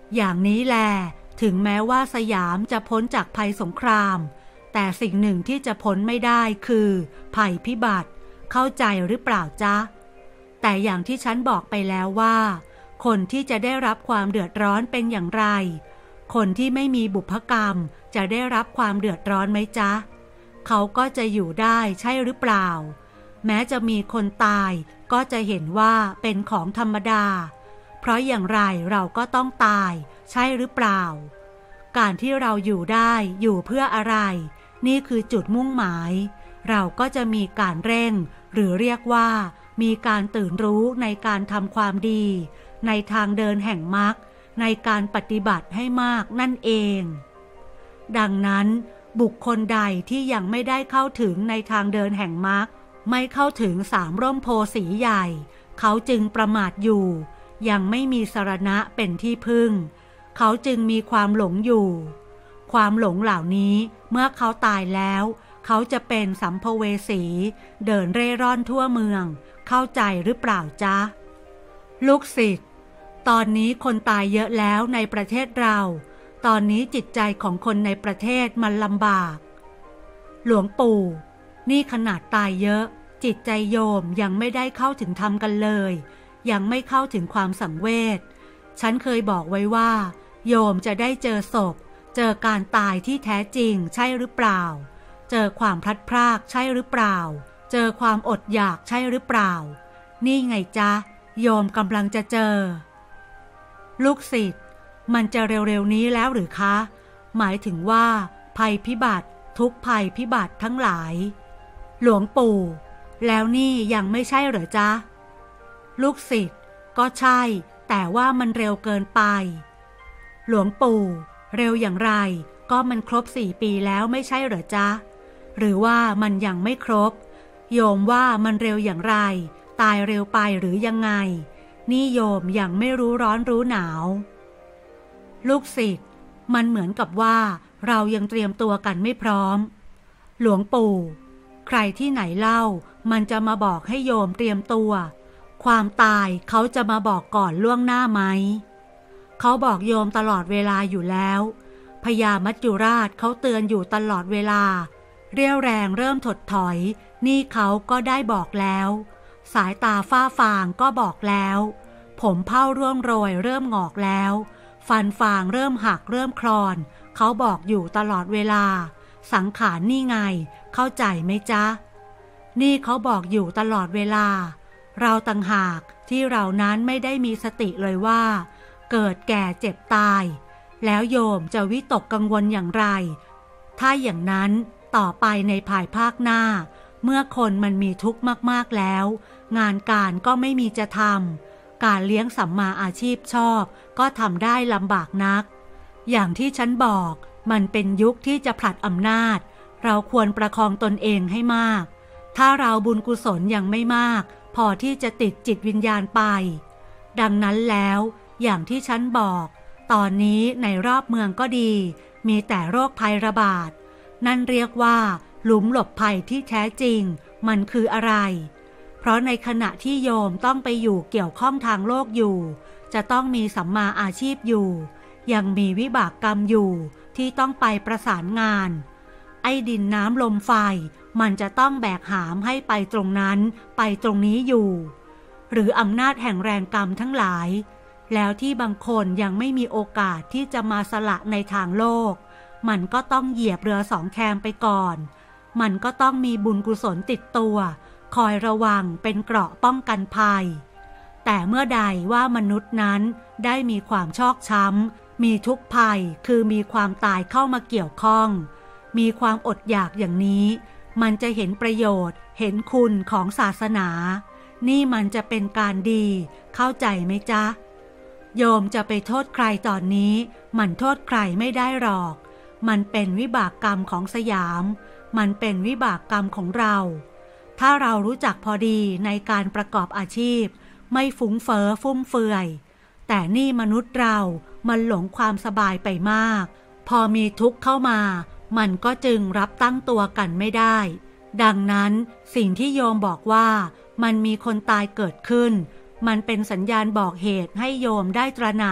อย่างนี้แลถึงแม้ว่าสยามจะพ้นจากภัยสงครามแต่สิ่งหนึ่งที่จะพ้นไม่ได้คือภัยพิบัติเข้าใจหรือเปล่าจ๊ะแต่อย่างที่ฉันบอกไปแล้วว่าคนที่จะได้รับความเดือดร้อนเป็นอย่างไรคนที่ไม่มีบุพกรรมจะได้รับความเดือดร้อนไหมจ๊ะเขาก็จะอยู่ได้ใช่หรือเปล่าแม้จะมีคนตายก็จะเห็นว่าเป็นของธรรมดาเพราะอย่างไรเราก็ต้องตายใช่หรือเปล่าการที่เราอยู่ได้อยู่เพื่ออะไรนี่คือจุดมุ่งหมายเราก็จะมีการเร่งหรือเรียกว่ามีการตื่นรู้ในการทำความดีในทางเดินแห่งมรรคในการปฏิบัติให้มากนั่นเองดังนั้นบุคคลใดที่ยังไม่ได้เข้าถึงในทางเดินแห่งมรรคไม่เข้าถึงสามร่มโพธิ์สีใหญ่เขาจึงประมาทอยู่ยังไม่มีสรณะเป็นที่พึ่งเขาจึงมีความหลงอยู่ความหลงเหล่านี้เมื่อเขาตายแล้วเขาจะเป็นสัมภเวสีเดินเร่ร่อนทั่วเมืองเข้าใจหรือเปล่าจ๊ะลูกศิษย์ตอนนี้คนตายเยอะแล้วในประเทศเราตอนนี้จิตใจของคนในประเทศมันลำบากหลวงปู่นี่ขนาดตายเยอะจิตใจโยมยังไม่ได้เข้าถึงธรรมกันเลยยังไม่เข้าถึงความสังเวชฉันเคยบอกไว้ว่าโยมจะได้เจอศพเจอการตายที่แท้จริงใช่หรือเปล่าเจอความพลัดพรากใช่หรือเปล่าเจอความอดอยากใช่หรือเปล่านี่ไงจ๊ะโยมกำลังจะเจอลูกศิษย์มันจะเร็วๆนี้แล้วหรือคะหมายถึงว่าภัยพิบัติทุกภัยพิบัติทั้งหลายหลวงปู่แล้วนี่ยังไม่ใช่เหรอจ๊ะลูกศิษย์ก็ใช่แต่ว่ามันเร็วเกินไปหลวงปู่เร็วอย่างไรก็มันครบ4 ปีแล้วไม่ใช่เหรอจ๊ะหรือว่ามันยังไม่ครบโยมว่ามันเร็วอย่างไรตายเร็วไปหรือยังไงนี่โยมยังไม่รู้ร้อนรู้หนาวลูกศิษย์มันเหมือนกับว่าเรายังเตรียมตัวกันไม่พร้อมหลวงปู่ใครที่ไหนเล่ามันจะมาบอกให้โยมเตรียมตัวความตายเขาจะมาบอกก่อนล่วงหน้าไหมเขาบอกโยมตลอดเวลาอยู่แล้วพญามัจจุราชเขาเตือนอยู่ตลอดเวลาเรี่ยวแรงเริ่มถดถอยนี่เขาก็ได้บอกแล้วสายตาฝ้าฟางก็บอกแล้วผมเผ้าร่วงโรยเริ่มงอกแล้วฟันฟางเริ่มหักเริ่มคลอนเขาบอกอยู่ตลอดเวลาสังขารนี่ไงเข้าใจไหมจ๊ะนี่เขาบอกอยู่ตลอดเวลาเราต่างหากที่เรานั้นไม่ได้มีสติเลยว่าเกิดแก่เจ็บตายแล้วโยมจะวิตกกังวลอย่างไรถ้าอย่างนั้นต่อไปในภายภาคหน้าเมื่อคนมันมีทุกข์มากๆแล้วงานการก็ไม่มีจะทำการเลี้ยงสัมมาอาชีพชอบก็ทำได้ลำบากนักอย่างที่ฉันบอกมันเป็นยุคที่จะผลัดอำนาจเราควรประคองตนเองให้มากถ้าเราบุญกุศลยังไม่มากพอที่จะติดจิตวิญญาณไปดังนั้นแล้วอย่างที่ฉันบอกตอนนี้ในรอบเมืองก็ดีมีแต่โรคภัยระบาดนั่นเรียกว่าหลุมหลบภัยที่แท้จริงมันคืออะไรเพราะในขณะที่โยมต้องไปอยู่เกี่ยวข้องทางโลกอยู่จะต้องมีสัมมาอาชีพอยู่ยังมีวิบากกรรมอยู่ที่ต้องไปประสานงานไอ้ดินน้ำลมไฟมันจะต้องแบกหามให้ไปตรงนั้นไปตรงนี้อยู่หรืออำนาจแห่งแรงกรรมทั้งหลายแล้วที่บางคนยังไม่มีโอกาสที่จะมาสละในทางโลกมันก็ต้องเหยียบเรือสองแคมไปก่อนมันก็ต้องมีบุญกุศลติดตัวคอยระวังเป็นเกราะป้องกันภัยแต่เมื่อใดว่ามนุษย์นั้นได้มีความชอกช้ำมีทุกข์ภัยคือมีความตายเข้ามาเกี่ยวข้องมีความอดอยากอย่างนี้มันจะเห็นประโยชน์เห็นคุณของศาสนานี่มันจะเป็นการดีเข้าใจไหมจ๊ะโยมจะไปโทษใครตอนนี้มันโทษใครไม่ได้หรอกมันเป็นวิบากกรรมของสยามมันเป็นวิบากกรรมของเราถ้าเรารู้จักพอดีในการประกอบอาชีพไม่ฟุ้งเฟ้อฟุ่มเฟือยแต่นี่มนุษย์เรามันหลงความสบายไปมากพอมีทุกข์เข้ามามันก็จึงรับตั้งตัวกันไม่ได้ดังนั้นสิ่งที่โยมบอกว่ามันมีคนตายเกิดขึ้นมันเป็นสัญญาณบอกเหตุให้โยมได้ตระหนัก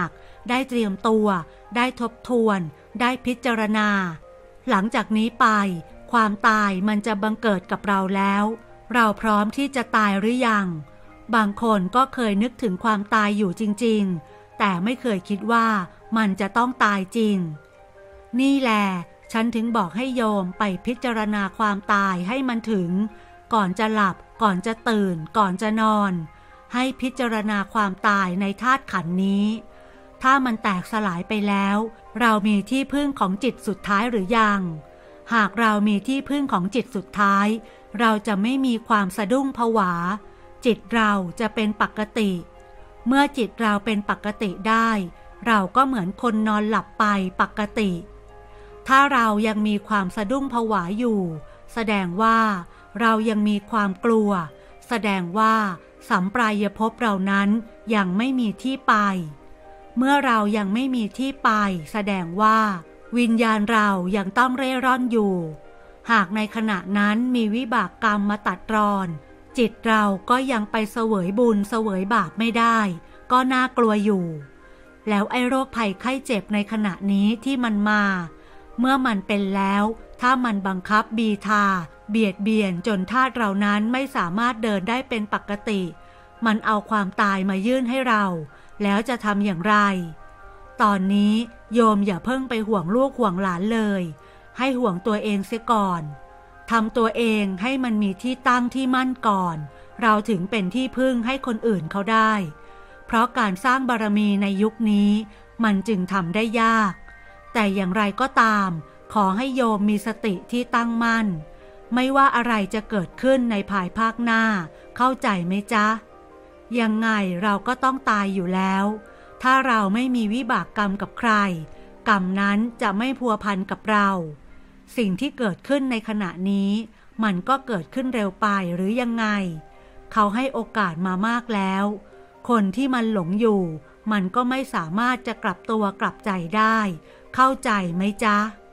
ได้เตรียมตัวได้ทบทวนได้พิจารณาหลังจากนี้ไปความตายมันจะบังเกิดกับเราแล้วเราพร้อมที่จะตายหรือยังบางคนก็เคยนึกถึงความตายอยู่จริงๆแต่ไม่เคยคิดว่ามันจะต้องตายจริงนี่แหละฉันถึงบอกให้โยมไปพิจารณาความตายให้มันถึงก่อนจะหลับก่อนจะตื่นก่อนจะนอนให้พิจารณาความตายในธาตุขันธ์นี้ถ้ามันแตกสลายไปแล้วเรามีที่พึ่งของจิตสุดท้ายหรือยังหากเรามีที่พึ่งของจิตสุดท้ายเราจะไม่มีความสะดุ้งผวาจิตเราจะเป็นปกติเมื่อจิตเราเป็นปกติได้เราก็เหมือนคนนอนหลับไปปกติถ้าเรายังมีความสะดุ้งผวาอยู่แสดงว่าเรายังมีความกลัวแสดงว่าสัมปรายภพเรานั้นยังไม่มีที่ไปเมื่อเรายังไม่มีที่ไปแสดงว่าวิญญาณเรายังต้องเร่ร่อนอยู่หากในขณะนั้นมีวิบากกรรมมาตัดรอนจิตเราก็ยังไปเสวยบุญเสวยบาปไม่ได้ก็น่ากลัวอยู่แล้วไอ้โรคภัยไข้เจ็บในขณะนี้ที่มันมาเมื่อมันเป็นแล้วถ้ามันบังคับบีทาเบียดเบียนจนธาตุเรานั้นไม่สามารถเดินได้เป็นปกติมันเอาความตายมายื่นให้เราแล้วจะทำอย่างไรตอนนี้โยมอย่าเพิ่งไปห่วงลูกห่วงหลานเลยให้ห่วงตัวเองเสียก่อนทำตัวเองให้มันมีที่ตั้งที่มั่นก่อนเราถึงเป็นที่พึ่งให้คนอื่นเขาได้เพราะการสร้างบารมีในยุคนี้มันจึงทำได้ยากแต่อย่างไรก็ตามขอให้โยมมีสติที่ตั้งมั่นไม่ว่าอะไรจะเกิดขึ้นในภายภาคหน้าเข้าใจไหมจ๊ะยังไงเราก็ต้องตายอยู่แล้วถ้าเราไม่มีวิบากกรรมกับใครกรรมนั้นจะไม่พัวพันกับเราสิ่งที่เกิดขึ้นในขณะนี้มันก็เกิดขึ้นเร็วไปหรือยังไงเขาให้โอกาสมามากแล้วคนที่มันหลงอยู่มันก็ไม่สามารถจะกลับตัวกลับใจได้เข้าใจไหมจ๊ะ